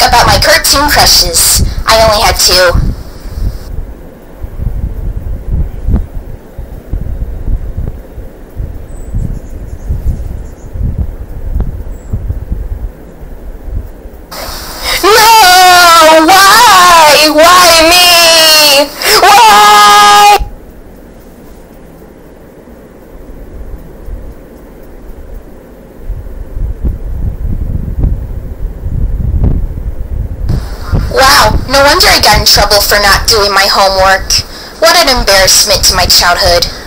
about my cartoon crushes. I only had two. No! Why? Why me? Why? Wow, no wonder I got in trouble for not doing my homework. What an embarrassment to my childhood.